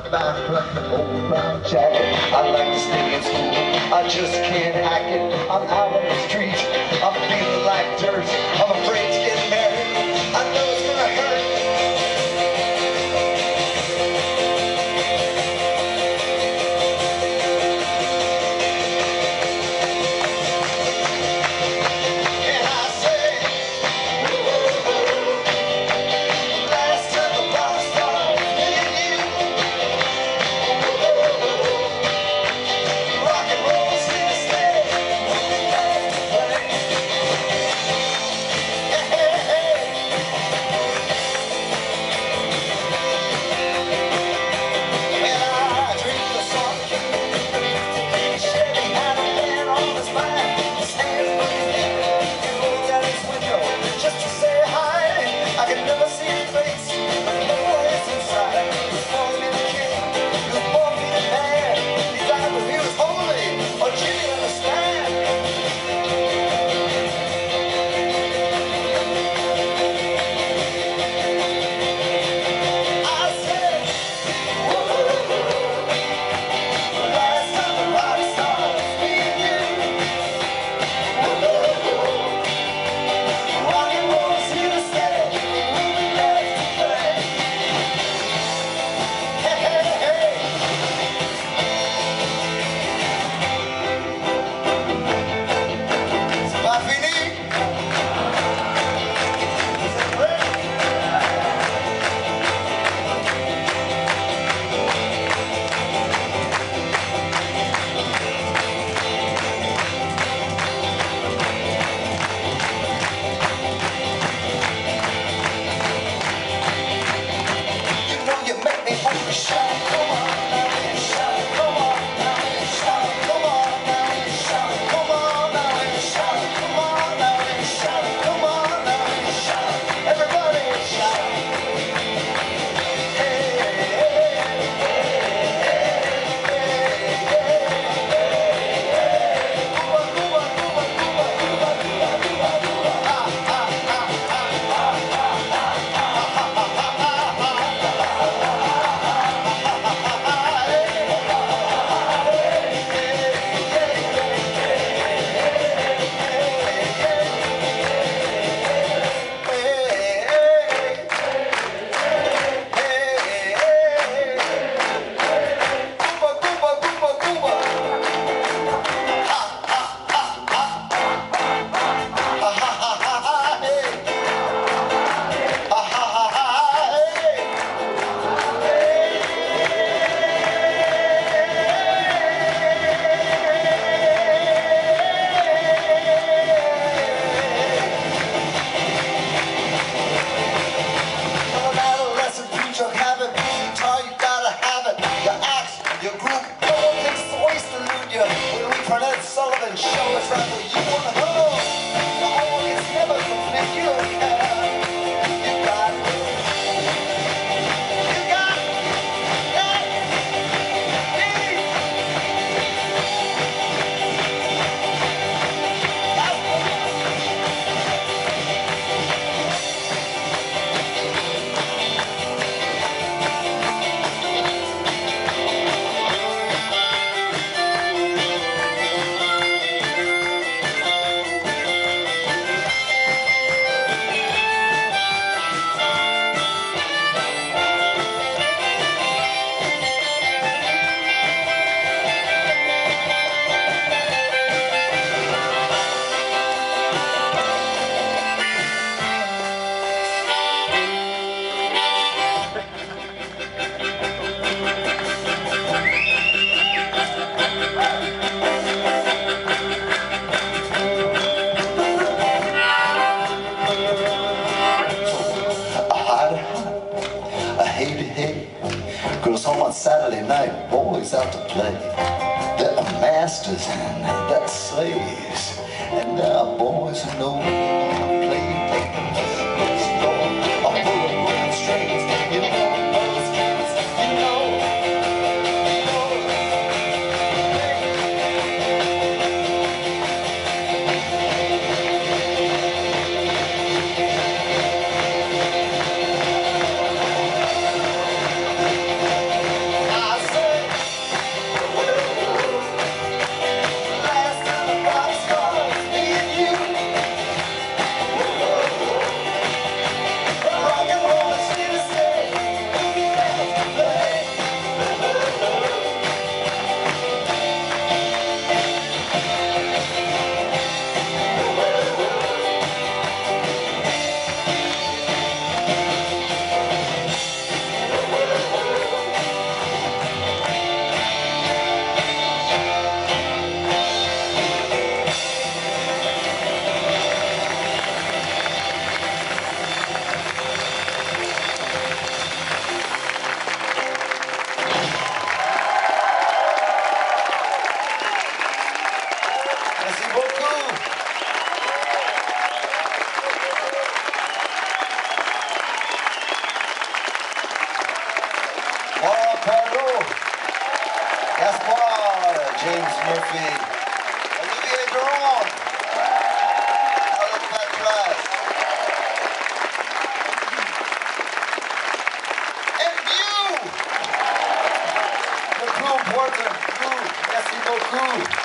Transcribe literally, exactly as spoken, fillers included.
fine plucking old brown jacket. I like to stay in school, I just can't hack it. I'm out on the street, I'm feeling like dirt. I'm afraid to get married, I know it's gonna hurt. Sullivan show us right where you wanna go. The audience never complete. You don't care. You got, you got that me. Girls home on Saturday night, boys out to play. There are masters and there are slaves, and there are boys who know they wanna play. Take them to the store, or pull them on the strings. You know those kids, you know. I Perrault, Gaspard, James Murphy, Olivier Durand, Alex Patras, and you, le plus important, vous, merci beaucoup.